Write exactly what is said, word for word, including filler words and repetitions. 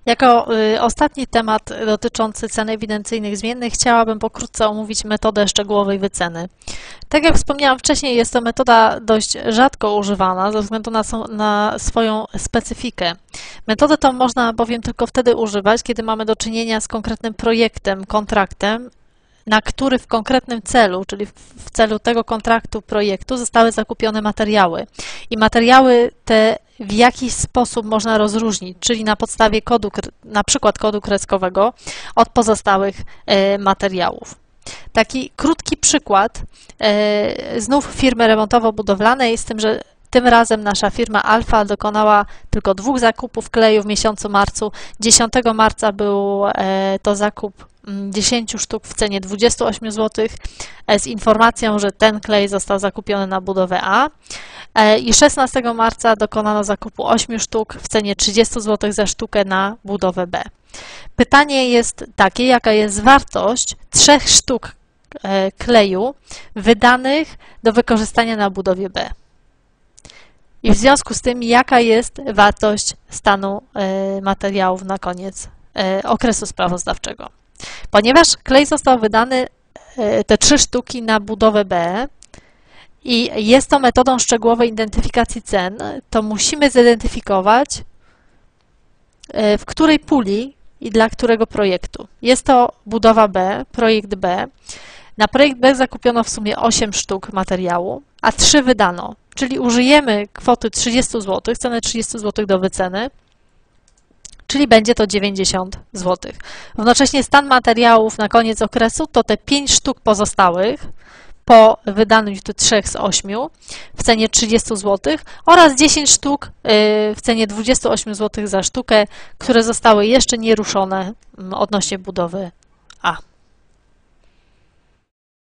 Jako y, ostatni temat dotyczący cen ewidencyjnych zmiennych chciałabym pokrótce omówić metodę szczegółowej wyceny. Tak jak wspomniałam wcześniej, jest to metoda dość rzadko używana ze względu na, na swoją specyfikę. Metodę tą można bowiem tylko wtedy używać, kiedy mamy do czynienia z konkretnym projektem, kontraktem, na który w konkretnym celu, czyli w celu tego kontraktu, projektu, zostały zakupione materiały. I materiały te w jakiś sposób można rozróżnić, czyli na podstawie kodu, na przykład kodu kreskowego, od pozostałych e, materiałów. Taki krótki przykład e, znów firmy remontowo-budowlanej, z tym, że tym razem nasza firma Alfa dokonała tylko dwóch zakupów kleju w miesiącu marcu. dziesiątego marca był e, to zakup dziesięć sztuk w cenie dwudziestu ośmiu złotych z informacją, że ten klej został zakupiony na budowę A i szesnastego marca dokonano zakupu ośmiu sztuk w cenie trzydziestu złotych za sztukę na budowę B. Pytanie jest takie, jaka jest wartość trzech sztuk kleju wydanych do wykorzystania na budowie B. I w związku z tym, jaka jest wartość stanu materiałów na koniec okresu sprawozdawczego. Ponieważ klej został wydany, te trzy sztuki, na budowę B i jest to metodą szczegółowej identyfikacji cen, to musimy zidentyfikować, w której puli i dla którego projektu. Jest to budowa B, projekt B. Na projekt B zakupiono w sumie osiem sztuk materiału, a trzy wydano, czyli użyjemy kwoty trzydziestu złotych, cenę trzydziestu złotych do wyceny, czyli będzie to dziewięćdziesiąt złotych. Równocześnie stan materiałów na koniec okresu to te pięć sztuk pozostałych po wydaniu tych trzech z ośmiu w cenie trzydziestu złotych oraz dziesięć sztuk w cenie dwudziestu ośmiu złotych za sztukę, które zostały jeszcze nieruszone odnośnie budowy A.